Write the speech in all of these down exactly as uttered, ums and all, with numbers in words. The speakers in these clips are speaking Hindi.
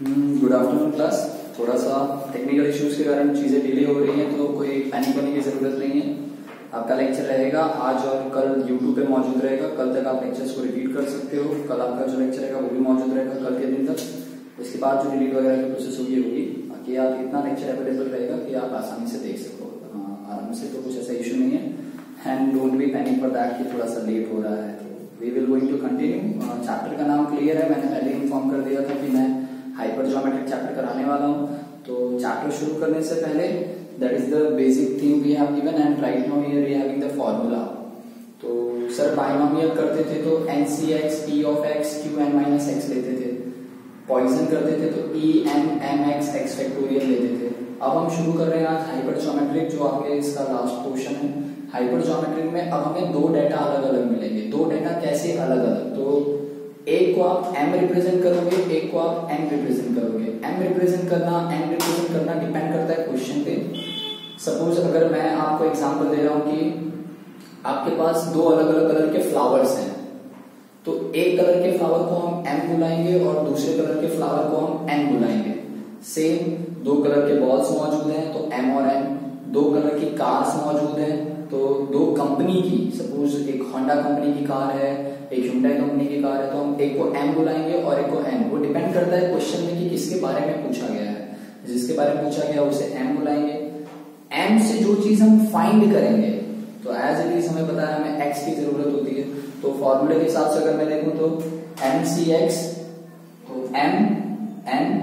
Good afternoon class. थोड़ा सा टेक्निकल इश्यूज के कारण चीजें डिले हो रही हैं, तो कोई पैनिक होने की जरूरत नहीं है। आपका लेक्चर रहेगा आज और कल यूट्यूब पे मौजूद रहेगा। कल तक आप लेक्चर्स को रिपीट कर सकते हो। कल आपका जो लेक्चर रहेगा वो भी मौजूद रहेगा कल के दिन तक। उसके बाद जो डिलीट वगैरह की प्रोसेस होगी होगी बाकी आप इतना लेक्चर अवेलेबल रहेगा कि आप आसानी से देख सको आराम से, तो कुछ ऐसा इशू नहीं है। And don't be panic for that कि थोड़ा सा लेट हो रहा है। We will going to continue. Chapter का नाम क्लियर है, मैंने पहले इन्फॉर्म कर दिया था कि मैं हाइपर ज्योमेट्रिक चैप्टर कराने वाला हूँ। तो चैप्टर शुरू करने से पहले that is the basic thing we have given and right now here we having the formula. तो सर बाइनोमियल करते थे तो N C X E of X Q N minus X लेते थे। पॉइसन करते थे तो E N M X X factorial लेते थे। अब हम शुरू कर रहे हैं आज हाइपर ज्योमेट्रिक, जो आपके इसका लास्ट पोर्शन है। हाइपर ज्योमेट्रिक में अब हमें दो डेटा अलग अलग मिलेंगे। दो डेटा कैसे अलग अलग? तो एक को आप m रिप्रेजेंट करोगे, एक को आप n रिप्रेजेंट करोगे। m रिप्रेजेंट करना, n रिप्रेजेंट करना डिपेंड करता है क्वेश्चन पे। सपोज अगर मैं आपको एग्जांपल दे रहा हूं कि आपके पास दो अलग अलग कलर के फ्लावर्स हैं, तो एक कलर के फ्लावर को हम m बुलाएंगे और दूसरे कलर के फ्लावर को हम n बुलाएंगे। सेम दो कलर के बॉल्स मौजूद हैं तो m और n। दो कलर की कार्स मौजूद हैं तो दो कंपनी की, सपोज एक होंडा कंपनी की कार है, एक Hyundai कंपनी की कार है, तो हम एक को M बुलाएंगे और एक को N। वो डिपेंड करता है क्वेश्चन में कि किसके बारे में पूछा गया है। जिसके बारे में पूछा गया उसे M बुलाएंगे। M से जो चीज हम फाइंड करेंगे, तो एज इट इज हमें पता है हमें X की जरूरत होती है। तो फॉर्मूले के हिसाब से अगर मैं देखूं तो M C X, तो M N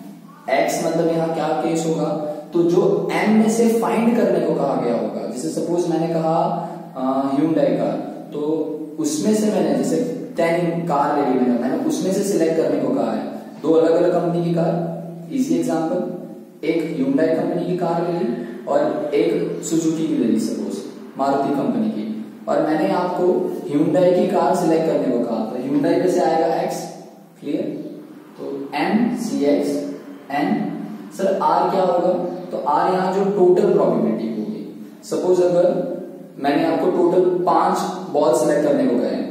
X, मतलब यहाँ क्या केस होगा? तो जो M में से फाइंड करने को कहा गया होगा, जैसे सपोज मैंने कहा Hyundai का, तो उसमें से मैंने जैसे टेन कार ले ली मैंने मैंने उसमें से सिलेक्ट करने को कहा है। दो अलग अलग कंपनी की कार, इजी एग्जांपल, एक Hyundai कंपनी की कार ले ली और एक सुजुकी की ले ली, सपोज मारुति कंपनी की, और मैंने आपको Hyundai की कार सिलेक्ट करने को कहा। तो Hyundai पे से आएगा X, क्लियर? तो M C X N। Sir R क्या होगा? तो R यहाँ जो टोटल प्रोबेबिलिटी होगी। सपोज अगर मैंने आपको टोटल पांच बॉल सिलेक्ट करने को कहे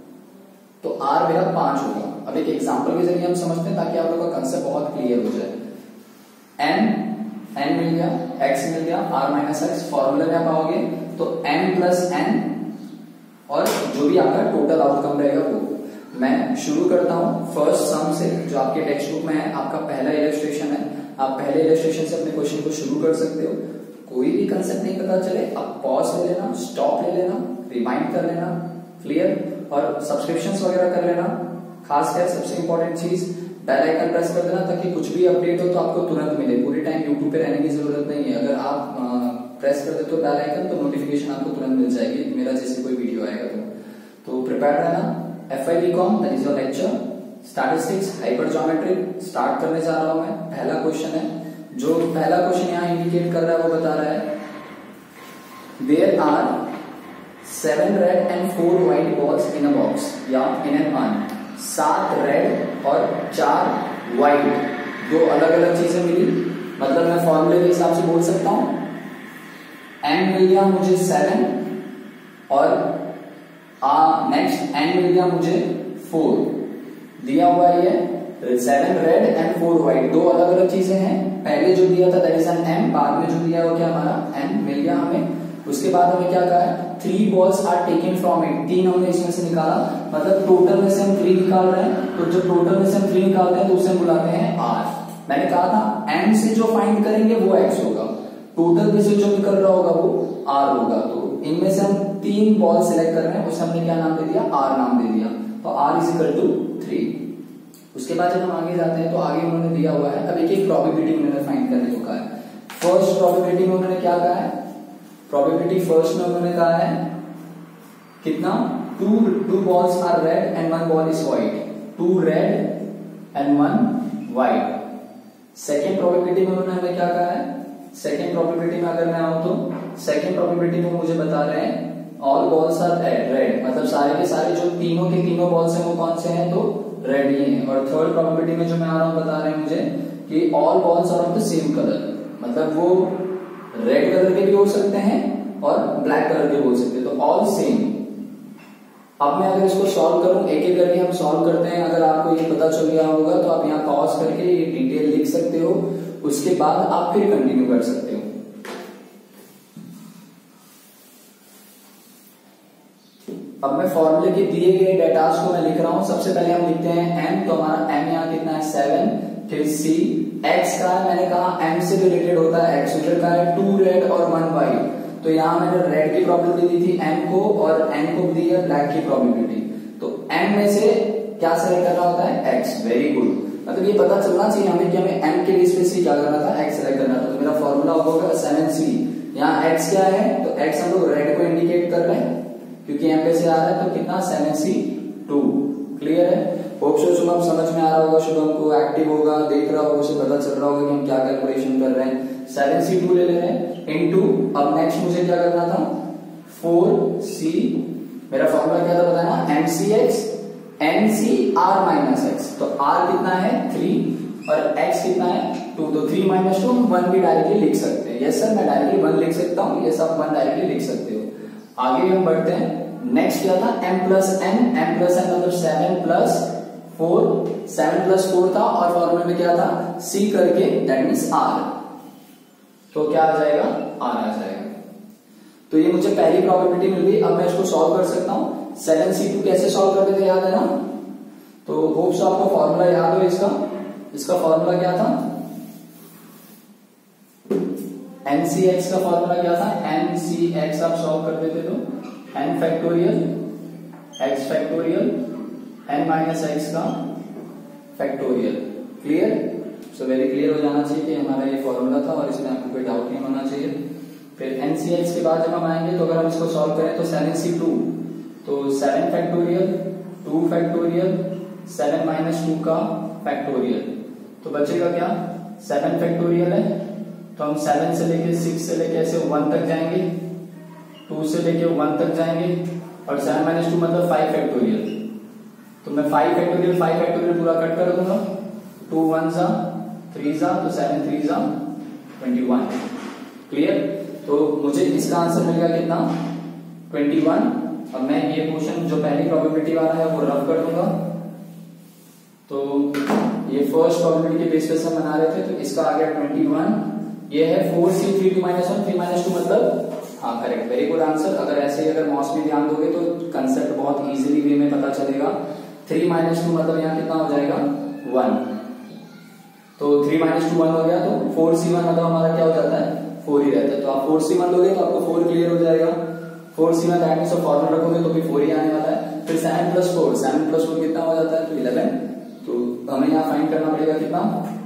तो R मेरा पांच होगा। अब एक एग्जांपल के जरिए हम समझते हैं ताकि आप लोगों का कंसेप्ट बहुत क्लियर हो जाए। N N मिल गया, X मिल गया, R माइनस एक्स। फॉर्मूला में आप आओगे तो M प्लस N और जो भी आपका टोटल आउटकम रहेगा वो। मैं शुरू करता हूं फर्स्ट सम से, जो आपके टेक्स्ट बुक में है। आपका पहला इलस्ट्रेशन है, आप पहले इलस्ट्रेशन से अपने क्वेश्चन को शुरू कर सकते हो। कोई भी कंसेप्ट नहीं पता चले आप पॉज ले लेना, स्टॉप ले लेना, रिमाइंड कर लेना, क्लियर? और सब्सक्रिप्शंस वगैरह कर लेना। खासकर सबसे इंपॉर्टेंट चीज बेल आइकन प्रेस कर देना ताकि कुछ भी अपडेट हो तो आपको तुरंत मिले। पूरे टाइम यूट्यूब पे रहने की जरूरत नहीं है। अगर आप प्रेस कर देते हो बेल आइकन तो नोटिफिकेशन आपको तुरंत मिल जाएगी मेरा जैसे कोई वीडियो आएगा तो। तो प्रिपेयर रहना। F I B com that is your lecture statistics hypergeometric start करने जा रहा हूं मैं। पहला क्वेश्चन है, जो पहला क्वेश्चन यहाँ इंडिकेट कर रहा है वो बता रहा है there are seven red and four white balls in a box या इन एन अर्न। सात रेड और चार व्हाइट, दो अलग अलग चीजें मिली। मतलब मैं फॉर्मूले के हिसाब से बोल सकता हूं एन मिल गया मुझे सेवन और नेक्स्ट एन मिल गया मुझे फोर। दिया हुआ है seven red and four white, दो अलग अलग चीजें हैं। पहले जो दिया था दैट इज एन एम, बाद में जो दिया है वो क्या हमारा एन मिल गया हमें। उसके बाद हमें क्या कहा है? Three balls are taken from it, तीन हमने इसमें से निकाला। मतलब टोटल में से हम थ्री निकाल रहे हैं, तो जब टोटल में से हम थ्री निकालते हैं तो उसे हम बुलाते हैं आर। मैंने कहा था एम से जो फाइंड करेंगे वो एक्स होगा, टोटल में से जो निकल रहा होगा वो आर होगा। तो इनमें से हम तीन बॉल सिलेक्ट कर रहे हैं, उसे हमने क्या नाम दे दिया? आर नाम दे दिया। तो R is equal to three. उसके बाद जब हम आगे जाते हैं तो आगे उन्होंने दिया हुआ है, अब एक एक प्रोबेबिलिटी उन्होंने फाइंड करने को कहा है। फर्स्ट प्रोबेबिलिटी में उन्होंने क्या कहा है? प्रोबेबिलिटी फर्स्ट में उन्होंने कहा है कितना? Two two balls are red and one ball is white. Two red and one white. Second probability में उन्होंने हमें क्या कहा है? सेकेंड प्रोबेबिलिटी में अगर मैं आऊं तो सेकेंड प्रोबेबिलिटी में मुझे बता रहे हैं ऑल बॉल्स आर रेड, मतलब सारे के सारे जो तीनों के तीनों बॉल्स हैं वो कौन से हैं? तो रेड ही हैं। और थर्ड प्रोबेबिलिटी में जो मैं आ रहा हूं बता रहे हैं मुझे कि all balls are of the same colour, मतलब वो रेड कलर के भी हो सकते हैं और ब्लैक कलर के बोल सकते हैं। तो ऑल सेम। अब मैं अगर इसको सॉल्व करूं, एक एक करके हम सॉल्व करते हैं। अगर आपको ये पता चल गया होगा तो आप यहाँ पॉज करके ये डिटेल लिख सकते हो, उसके बाद आप फिर कंटिन्यू कर सकते हो। अब मैं फॉर्मूले के दिए गए डेटास को मैं लिख रहा हूं। सबसे पहले हम लिखते हैं m, तो हमारा m यहाँ कितना है सेवन, फिर c, x का है, मैंने कहा m से रिलेटेड होता है x, उधर का है टू रेड और वन व्हाइट, तो यहाँ मैंने रेड की प्रोबेबिलिटी दी थी m को और n को दी है ब्लैक की प्रोबेबिलिटी। तो m में से क्या सेलेक्ट करना होता है x, वेरी गुड। मतलब ये पता चलना चाहिए हमें कि हमें m के बेस पे c क्या करना था, x सेलेक्ट करना था। तो मेरा फॉर्मूला होगा सेवन सी, यहाँ x क्या है तो x हम लोग रेड को इंडिकेट कर रहे हैं क्योंकि m पे से आ रहा है, तो कितना सेवन सी टू। क्लियर है? होप सो शुभम समझ में आ रहा होगा, शुभम को एक्टिव होगा, देख रहा होगा, उसे पता चल रहा होगा कि हम क्या कैलकुलेशन कर रहे हैं। सेवन सी टू ले ले रहे हैं इनटू, अब नेक्स्ट मुझे क्या करना था, फोर सी, मेरा फॉर्मूला क्या था बताना, M C X N C R minus X. तो आर कितना है थ्री और एक्स कितना है टू, तो थ्री माइनस टू हम वन भी डायरेक्टली लिख सकते हैं। यस सर मैं डायरेक्टली वन लिख सकता हूँ, ये सब वन डायरेक्टली लिख सकते हो। आगे हम बढ़ते हैं। नेक्स्ट क्या था, m plus N, M plus N मतलब seven plus four, seven plus four था और फॉर्मूले में क्या था c करके, दैट मीन्स r, तो क्या आ जाएगा r आ जाएगा। तो ये मुझे पहली प्रोबेबिलिटी मिल गई। अब मैं इसको सॉल्व कर सकता हूं। सेवन सी टू कैसे सॉल्व करते थे याद है ना, तो होप्स आपको फॉर्मूला याद हो इसका। इसका फॉर्मूला क्या था, एन सी एक्स का फॉर्मूला क्या था, एन सी एक्स आप सॉल्व कर देते तो n factorial x factorial n minus X का factorial. Clear? So very clear हो जाना चाहिए कि हमारा ये फॉर्मूला था और इसमें आपको कोई डाउट नहीं होना चाहिए। फिर एन सी एक्स के बाद जब हम आएंगे तो अगर हम इसको सॉल्व करें तो सेवन सी टू, तो seven factorial two factorial seven minus two का फैक्टोरियल, तो बचेगा क्या, सेवन फैक्टोरियल है तो हम सेवन से लेके सिक्स से लेके ऐसे वन तक जाएंगे, टू से लेके वन तक जाएंगे और सेवन माइनस टू मतलब फाइव फैक्टोरियल, तो मैं फाइव फैक्टोरियल फाइव फैक्टोरियल पूरा कट कर दूंगा, टू वन जा थ्री जा तो सेवन थ्री जा ट्वेंटी वन। क्लियर? तो मुझे इसका आंसर मिल गया कितना, ट्वेंटी वन। अब मैं ये क्वेश्चन जो पहली प्रोबेबिलिटी वाला है वो रफ कर दूंगा। तो ये फर्स्ट प्रोबेबिलिटी के बेस पे से बना रहे थे, तो इसका आ गया ट्वेंटी वन। ये है four C three two minus one, three minus two मतलब, हाँ करेक्ट, वेरी गुड आंसर। अगर ऐसे अगर मॉस में ध्यान दोगे तो कंसेप्ट बहुत इजीली वे में पता चलेगा। थ्री माइनस टू मतलब यहाँ कितना हो जाएगा वन, तो थ्री माइनस टू वन हो गया, तो फोर सी वन मतलब हमारा क्या हो जाता है फोर ही रहता है। तो आप फोर सी वन लोगे तो आपको फोर क्लियर हो जाएगा। Four C one that means formula रखोगे तो भी फोर ही आने वाला है। फिर seven plus four, seven plus four कितना हो जाता है तो इलेवन, तो हमें यहाँ फाइंड करना पड़ेगा कितना,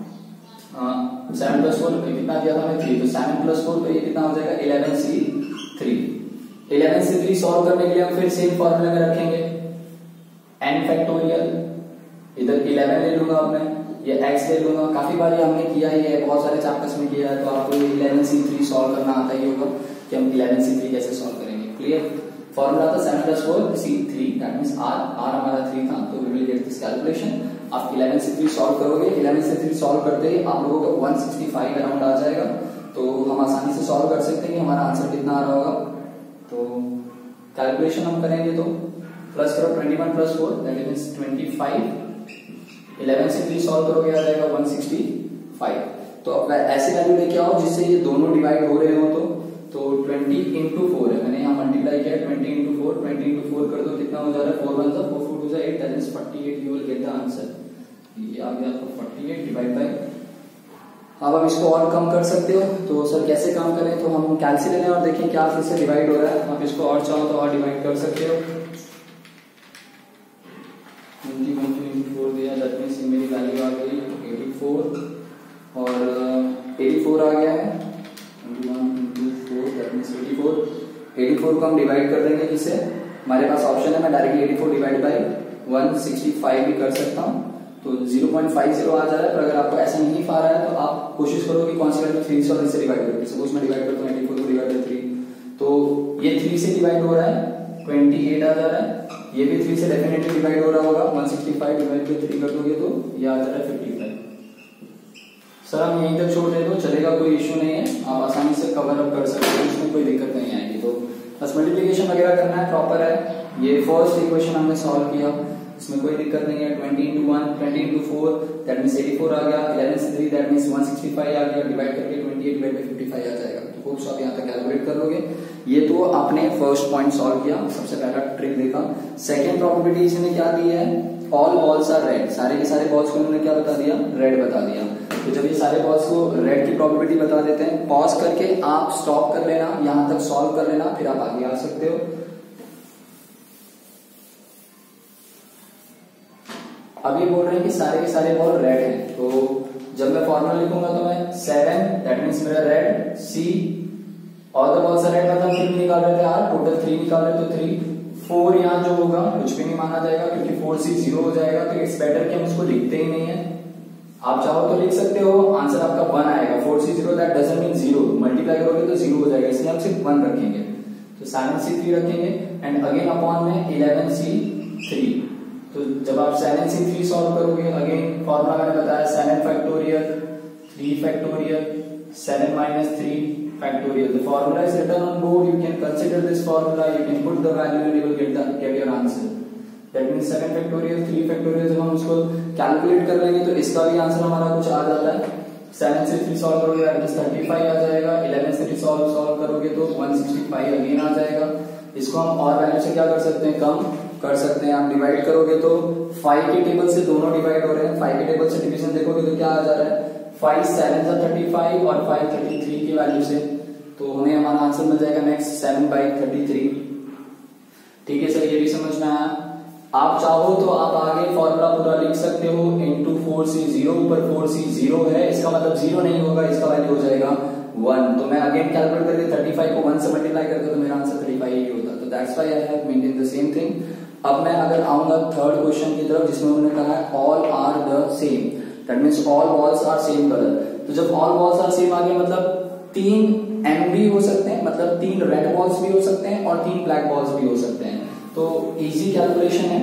सेवन प्लस फोर कितना दिया था हमें थ्री, तो सेवन प्लस फोर तो ये कितना हो जाएगा eleven C three. Eleven C three solve करने के लिए हम फिर सेम फॉर्मूले में रखेंगे n फैक्टोरियल, इधर इलेवन ले लूंगा अब मैं, ये x ले लूंगा। काफी बार ये हमने किया ही है, बहुत सारे चैप्टर्स में किया है, तो आपको इलेवन सी थ्री सॉल्व करना आता ही होगा कि हम इलेवन सी थ्री कैसे सॉल्व करेंगे। क्लियर? फॉर्मूला था seven plus four C three, that means r, r हमारा थ्री था, तो we will get this calculation. आप इलेवन सी थ्री सॉल्व करोगे, इलेवन सी थ्री सॉल्व करते ही आप लोगों का वन सिक्सटी फाइव अराउंड आ जाएगा, तो हम आसानी से सॉल्व कर सकते हैं कि हमारा आंसर कितना आ रहा होगा। तो कैलकुलेशन हम करेंगे तो प्लस करो twenty one plus four that means twenty five, eleven से थ्री सॉल्व करोगे आ जाएगा वन सिक्सटी फाइव। तो अब ऐसी वैल्यू लेके आओ जिससे ये दोनों डिवाइड हो रहे हो, तो तो ट्वेंटी इंटू फोर है, मैंने यहाँ मल्टीप्लाई किया, twenty into four, twenty into four कर दो कितना हो जा रहा है, फोर वन जा फोर फोर टू जा eight, that is forty eight, you will get the answer. ये आ गया आपको फोर्टी एट डिवाइड बाय। अब हम इसको और कम कर सकते हो, तो सर कैसे कम करें, तो हम कैलसी ले लें और देखें क्या फिर से डिवाइड हो रहा है। आप इसको और चाहो तो और डिवाइड कर सकते हो। ट्वेंटी इंटू फोर दिया, दैट मींस मेरी वैल्यू आ गई एटी फोर और एटी फोर आ गया है, twenty one into four that means eighty four. Eighty four को हम डिवाइड कर देंगे जिससे हमारे पास ऑप्शन है, मैं directly eighty four divide by one sixty five भी कर सकता हूँ, तो ज़ीरो पॉइंट फाइव ज़ीरो आ जा रहा है। पर अगर आपको ऐसा नहीं पा रहा है तो आप कोशिश करो कि कौन सी वैल्यू थ्री से और इससे डिवाइड करो। सपोज मैं डिवाइड करता हूँ एटी फोर को डिवाइड बाई थ्री, तो ये थ्री से डिवाइड हो रहा है, ट्वेंटी एट आ जा रहा है, ये भी थ्री से डेफिनेटली डिवाइड हो रहा होगा, one sixty five divide by three कर दोगे तो ये आ जा रहा है फिफ्टी फाइव। सर हम यहीं तक छोड़ दे दो चलेगा, कोई इश्यू नहीं है, आप आसानी से कवर अप कर सकते हो, इसमें कोई दिक्कत नहीं आएगी। तो बस मल्टीप्लिकेशन वगैरह करना है, प्रॉपर है, ये फर्स्ट इक्वेशन हमने सॉल्व किया, इसमें कोई दिक्कत नहीं है। Twenty into one, twenty into four that means eighty four आ गया, इलेवन से three that means one sixty five आ गया, डिवाइड करके twenty eight divide by fifty five आ जाएगा। तो होप्स आप यहाँ तक कैलकुलेट कर लोगे। ये तो आपने फर्स्ट पॉइंट सॉल्व किया, सबसे पहला ट्रिक देखा। सेकेंड प्रॉपर्टी इसने क्या दी है, ऑल बॉल्स आर रेड, सारे के सारे बॉल्स को उन्होंने क्या बता दिया, रेड बता दिया। तो जब ये सारे बॉल्स को रेड की प्रोबेबिलिटी बता देते हैं, पॉज करके आप स्टॉप कर लेना, यहां तक सॉल्व कर लेना, फिर आप आगे आ सकते हो। अब ये बोल रहे हैं कि सारे के सारे बॉल रेड हैं, तो जब मैं फॉर्मूला लिखूंगा तो मैं सेवन दैट मीन्स मेरा रेड, सी और द बॉल्स आर रेड मतलब कितनी निकाल रहे थे यार, टोटल थ्री निकाल रहे तो थ्री, फोर यहाँ जो होगा कुछ भी नहीं माना जाएगा क्योंकि फोर सी जीरो हो जाएगा, तो इट्स बेटर कि हम इसको लिखते ही नहीं है। आप चाहो तो लिख सकते हो, आंसर आपका वन आएगा, four C zero that doesn't mean zero, multiply करोगे तो जीरो हो जाएगा, इसलिए हम सिर्फ वन रखेंगे। तो सेवन सी थ्री रखेंगे एंड अगेन अपॉन में इलेवन सी थ्री। तो जब आप सेवन सी थ्री सॉल्व करोगे, अगेन फॉर्मूला मैंने बताया seven factorial, three factorial, seven minus three factorial. The formula is written on board. You can consider this formula. You can put the value and you will get the get your answer. That means seven factorial, three factorial. जब हम इसको कैलकुलेट कर लेंगे तो इसका भी आंसर हमारा कुछ आ जाता है। सेवन से थ्री सॉल्व करोगे तो थर्टी फाइव आ जाएगा, इलेवन से थ्री सॉल्व सॉल्व करोगे तो वन सिक्सटी फाइव अगेन आ जाएगा। इसको हम और वैल्यू से क्या कर सकते हैं, कम कर सकते हैं। आप डिवाइड करोगे तो फाइव के टेबल से दोनों डिवाइड हो रहे हैं, फाइव के टेबल से डिवीजन देखोगे तो क्या आ जा रहा है, फाइव सेवन सा थर्टी फाइव और फाइव थर्टी थ्री की वैल्यू से, तो हमें हमारा आंसर मिल जाएगा next seven by thirty three. ठीक है सर, ये भी समझ में आया। आप चाहो तो आप आगे फॉर्मूला पूरा लिख सकते हो, इंटू फोर सी जीरो, ऊपर फोर सी जीरो है, इसका मतलब जीरो नहीं होगा, इसका वैल्यू हो जाएगा वन। तो मैं अगेन कैलकुलेट करके थर्टी फाइव को वन से मल्टीप्लाई करके तो मेरा आंसर थर्टी फाइव ही होता। तो that's why I have maintain the same thing. अब मैं अगर आऊंगा थर्ड क्वेश्चन की तरफ जिसमें उन्होंने कहा है all are the same, that means all balls are same colour. तो जब ऑल बॉल्स आर सेम आ गए मतलब तीन एम भी हो सकते हैं, मतलब तीन रेड बॉल्स भी हो सकते हैं और तीन ब्लैक बॉल्स भी हो सकते हैं। तो इजी कैलकुलेशन है,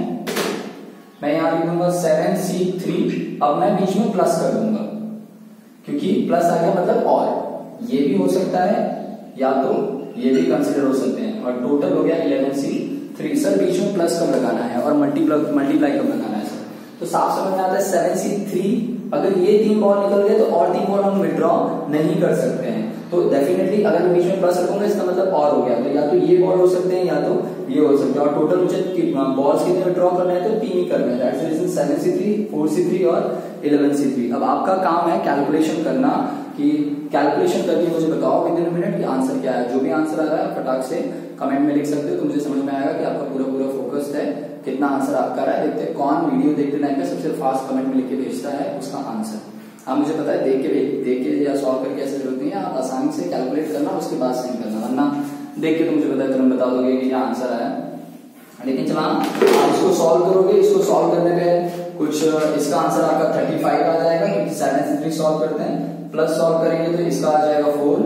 मैं यहां लिख दूंगा सेवन सी थ्री, अब मैं बीच में प्लस कर दूंगा क्योंकि प्लस आ गया मतलब और, ये भी हो सकता है या तो ये भी कंसिडर हो सकते हैं, और टोटल हो गया इलेवन सी थ्री। सर बीच में प्लस कब लगाना है और मल्टीप्लाई मल्टीप्लाई कब लगाना है सर, तो साफ समझ में आता है सेवन सी थ्री, अगर ये तीन बॉल निकल गए तो और तीन बॉल हम विड्रॉ नहीं कर सकते हैं। तो डेफिनेटली अगर मैं बीच में प्लस रखूंगा इसका मतलब और हो गया, तो या तो ये बॉल हो सकते हैं या तो ये हो सकते हैं, और टोटल मुझे बॉल्स कितने विड्रॉ करना है तो तीन ही करना है। That's the reason seven C three, four C three और इलेवन सी थ्री। अब आपका काम है कैलकुलेशन करना, कि कैलकुलेशन करके मुझे बताओ विद इन मिनट कि आंसर क्या है। जो भी आंसर आ रहा है फटाक से कमेंट में लिख सकते हो, तो मुझे समझ में आएगा कि आपका पूरा पूरा फोकस्ड है, कितना आंसर आपका रहा है। देखते हैं कौन वीडियो देखते टाइम पे सबसे फास्ट कमेंट में लिख के भेजता है उसका आंसर। हाँ मुझे पता है, देख के देख के या सॉल्व करके ऐसे जरूरत नहीं है, आप आसानी से कैलकुलेट करना उसके बाद सेंड करना, वरना देख के तो मुझे पता है तुरंत बता दोगे कि यहाँ आंसर आया। लेकिन चला आप इसको सॉल्व करोगे, इसको सॉल्व करने पे कुछ इसका आंसर आपका थर्टी फाइव आ जाएगा क्योंकि सेवन से थ्री सॉल्व करते हैं, प्लस सॉल्व करेंगे तो इसका आ जाएगा फोर,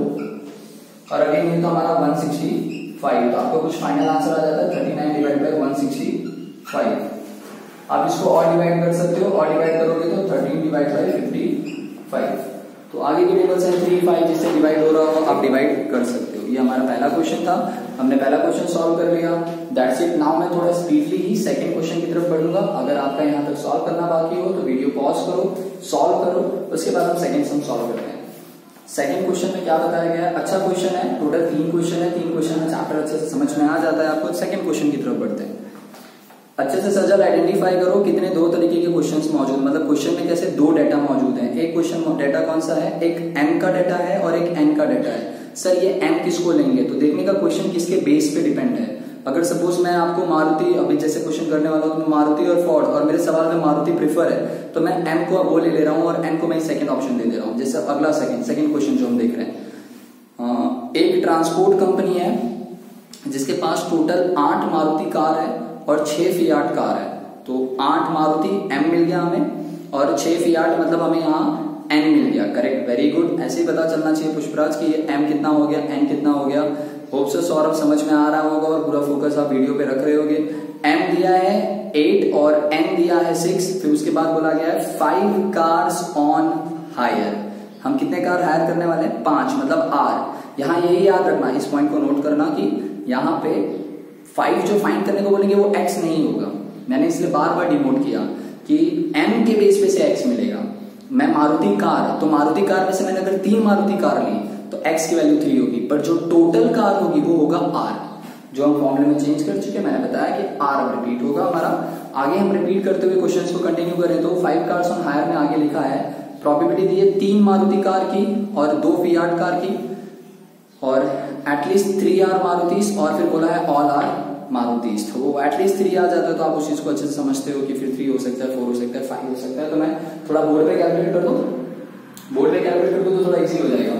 और अगेन ये तो हमारा वन सिक्सटी फाइव, तो आपको कुछ फाइनल आंसर आ जाता है thirty nine divide by one sixty five. आप इसको और डिवाइड कर सकते हो, और डिवाइड करोगे तो thirteen divide by fifty five. तो आगे की टेबल से थ्री फाइव जिससे डिवाइड हो रहा हो आप डिवाइड कर सकते हो। ये हमारा पहला क्वेश्चन था, हमने पहला क्वेश्चन सॉल्व कर लिया। That's it. नाउ मैं थोड़ा स्पीडली ही सेकंड क्वेश्चन की तरफ बढ़ूंगा। अगर आपका यहाँ तक सॉल्व करना बाकी हो तो वीडियो पॉज करो, सॉल्व करो, उसके बाद हम सेकंड सम सॉल्व करते हैं। सेकंड क्वेश्चन में क्या बताया गया है, अच्छा क्वेश्चन है, टोटल तीन क्वेश्चन है, तीन क्वेश्चन में चैप्टर अच्छे से समझ में आ जाता है आपको। सेकंड क्वेश्चन की तरफ बढ़ते हैं। अच्छे से सजल आइडेंटिफाई करो कितने दो तरीके के क्वेश्चंस मौजूद, मतलब क्वेश्चन में कैसे दो डेटा मौजूद हैं। एक क्वेश्चन डेटा कौन सा है, एक m का डेटा है और एक n का डेटा है। सर ये m किसको लेंगे, तो देखने का क्वेश्चन किसके बेस पे डिपेंड है। अगर सपोज मैं आपको मारुति, अभी जैसे क्वेश्चन करने वाला हूं तो मारुति और फोर्ड, और मेरे सवाल में मारुति प्रीफर है तो मैं m को वो ले ले रहा हूँ और n को मैं सेकंड ऑप्शन दे दे रहा हूँ। जैसे अगला सेकंड सेकंड क्वेश्चन जो हम देख रहे हैं, एक ट्रांसपोर्ट कंपनी है जिसके पास टोटल आठ मारुति कार है और छह फियाट कार है। तो आठ मारुति M मिल गया हमें और छह फियाट मतलब हमें यहाँ N मिल गया। Correct, very good. ऐसे ही पता चलना चाहिए पुष्पराज कि ये M कितना हो गया, N कितना हो गया। होप से सौरभ समझ में आ रहा होगा और पूरा फोकस आप वीडियो पे रख रहे होगे। M दिया है एट और N दिया है सिक्स, फिर उसके बाद बोला गया है फाइव कार्स ऑन हायर। हम कितने कार हायर करने वाले हैं, पांच, मतलब आर। यहाँ यही याद रखना, इस पॉइंट को नोट करना कि यहाँ पे फाइव जो फाइंड करने को बोलेंगे वो एक्स नहीं होगा। मैंने इसलिए बार बार डिनोट किया कि एम के बेस पे से एक्स मिलेगा। मैं मारुति कार, तो मारुति कार में से मैंने अगर तीन मारुति कार ली तो एक्स की वैल्यू थ्री होगी, पर जो टोटल कार होगी वो होगा आर, जो हम फॉर्मूले में चेंज कर चुके हैं। मैंने बताया कि आर अब रिपीट होगा हमारा। आगे हम रिपीट करते हुए क्वेश्चंस को कंटिन्यू करें तो फाइव कार्स ऑन हायर में आगे लिखा है प्रोबेबिलिटी दी है तीन मारुति कार की और दो फियाट कार की, और एटलीस्ट थ्री आर मारुतिस, और फिर बोला है ऑल आर मारुतिस। तो वो एटलीस्ट थ्री आ जाता है तो आप उस चीज को अच्छे से समझते हो कि फिर थ्री हो सकता है, फोर हो सकता है, फाइव हो सकता है। तो मैं थोड़ा बोर्ड पे कैलकुलेट कर दूं, बोर्ड पे कैलकुलेट कर दूं तो थोड़ा इजी हो जाएगा।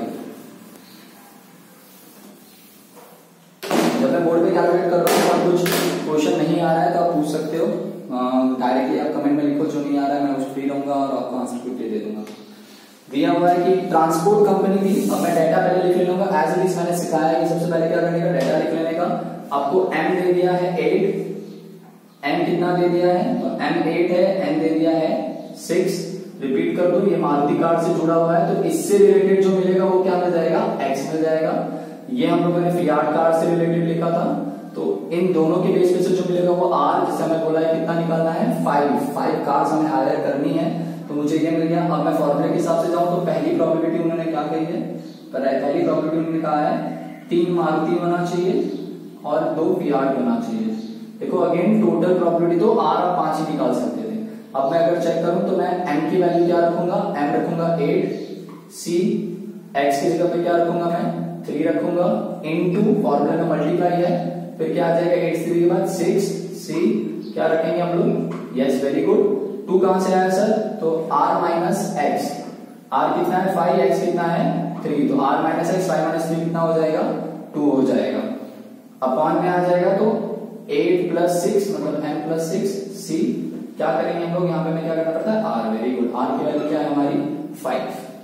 जब मैं बोर्ड पे कैलकुलेट कर रहा हूँ और कुछ क्वेश्चन नहीं आ रहा है तो आप पूछ सकते हो डायरेक्टली, आप कमेंट में लिखो जो नहीं आ रहा है, मैं उस फ्री रहूंगा और आपको आंसर क्विकली दे दूंगा। दिया हुआ है कि ट्रांसपोर्ट कंपनी थी। अब मैं डाटा पहले लिख लूंगा, एज इट इज मैंने सिखाया है कि सबसे पहले क्या करने का, डाटा लिख लेने का। आपको एम दे दिया है एट, एम कितना दे दिया है, तो एम एट है, एन दे दिया है सिक्स। रिपीट कर दो, ये मारुति कार से जुड़ा हुआ है तो इससे रिलेटेड जो मिलेगा वो क्या मिल जाएगा, एक्स मिल जाएगा। ये हम लोगों ने फियाट कार से रिलेटेड लिखा था, तो इन दोनों के बेस पे से जो मिलेगा वो आर, जिससे हमें बोला है कितना निकालना है, फाइव फाइव कार्स हमें हायर करनी है, तो मुझे ये मिल गया। अब मैं फॉर्मूले के हिसाब से जाऊं तो पहली प्रोबेबिलिटी उन्होंने क्या कही है, पहली प्रोबेबिलिटी उन्होंने कहा है तीन मारुति होना चाहिए और दो फियाट होना चाहिए। देखो अगेन टोटल प्रोबेबिलिटी तो आर और पांच ही निकाल सकते थे। अब मैं अगर चेक करूं तो मैं एम की वैल्यू क्या रखूंगा, एम रखूंगा एट, सी एक्स की जगह पे क्या रखूंगा, मैं थ्री रखूंगा, इनटू फॉर्मूला में मल्टीप्लाई है, फिर क्या आ जाएगा एट थ्री के बाद सिक्स, सी क्या रखेंगे हम लोग, यस वेरी गुड। टू कहां से आया सर, तो आर माइनस एक्स, आर कितना है फाइव, एक्स कितना है थ्री, तो R minus X five minus three कितना हो जाएगा, टू हो जाएगा। अपॉन में आ जाएगा तो एट प्लस सिक्स मतलब एम प्लस सिक्स, सी क्या करेंगे हम लोग, यहाँ पे हमें क्या करना पड़ता है आर, वेरी गुड। आर की वैल्यू क्या है हमारी फाइव।